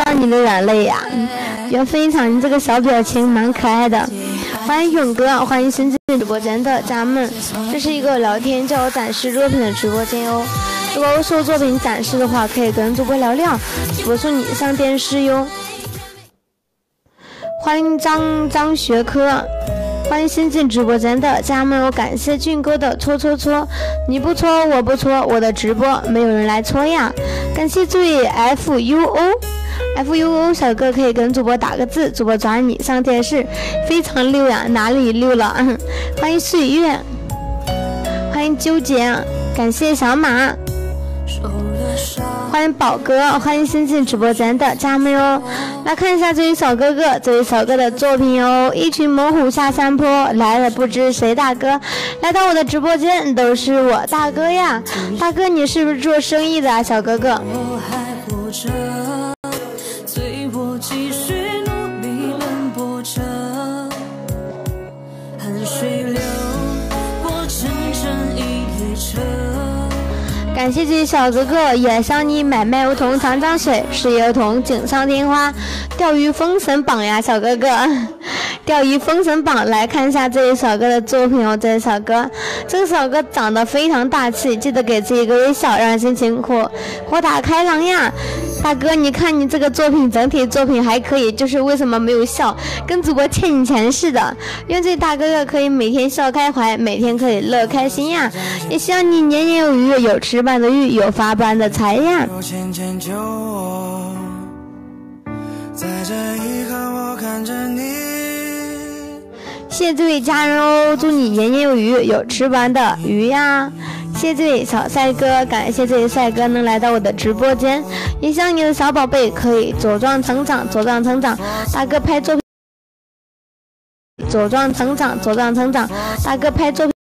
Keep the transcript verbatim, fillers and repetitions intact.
你的软肋呀，要分享你这个小表情蛮可爱的。欢迎勇哥，欢迎新进直播间的家们，这是一个聊天叫我展示作品的直播间哦。如果我说作品展示的话，可以跟主播聊聊，我送你上电视哟。欢迎张张学科，欢迎新进直播间的家们哦。感谢俊哥的搓搓搓，你不搓我不搓，我的直播没有人来搓呀。感谢注意 F U O。F U O 小哥可以跟主播打个字，主播抓你上电视，非常溜呀，哪里溜了？欢迎岁月，欢迎纠结，感谢小马，欢迎宝哥，欢迎新进直播间的家们哟。来看一下这位小哥哥，这位小哥的作品哟，一群猛虎下山坡，来了不知谁大哥，来到我的直播间都是我大哥呀，大哥你是不是做生意的啊，小哥哥？继续努力奔波着，汗水流过整整一列车。感谢这位小哥哥，也向你买卖梧桐尝尝水，事业梧桐锦上添花，钓鱼封神榜呀，小哥哥，钓鱼封神榜。来看一下这位小哥的作品哦，这位小哥，这个小哥长得非常大气，记得给自己一个微笑，让心情豁豁达开朗呀。大哥，你看你这个作品整体作品还可以，就是为什么没有笑，跟主播欠你钱似的。愿这大哥哥可以每天笑开怀，每天可以乐开心呀。也希望你年年有余，有吃饭的欲，有发般的财呀。在这一刻我看着你，谢谢这位家人哦，祝你年年有余，有吃完的鱼呀。谢谢这位小帅哥，感谢这位帅哥能来到我的直播间，也希望你的小宝贝可以茁壮成长，茁壮成长。大哥拍作品，茁壮成长，茁壮成长。大哥拍作品。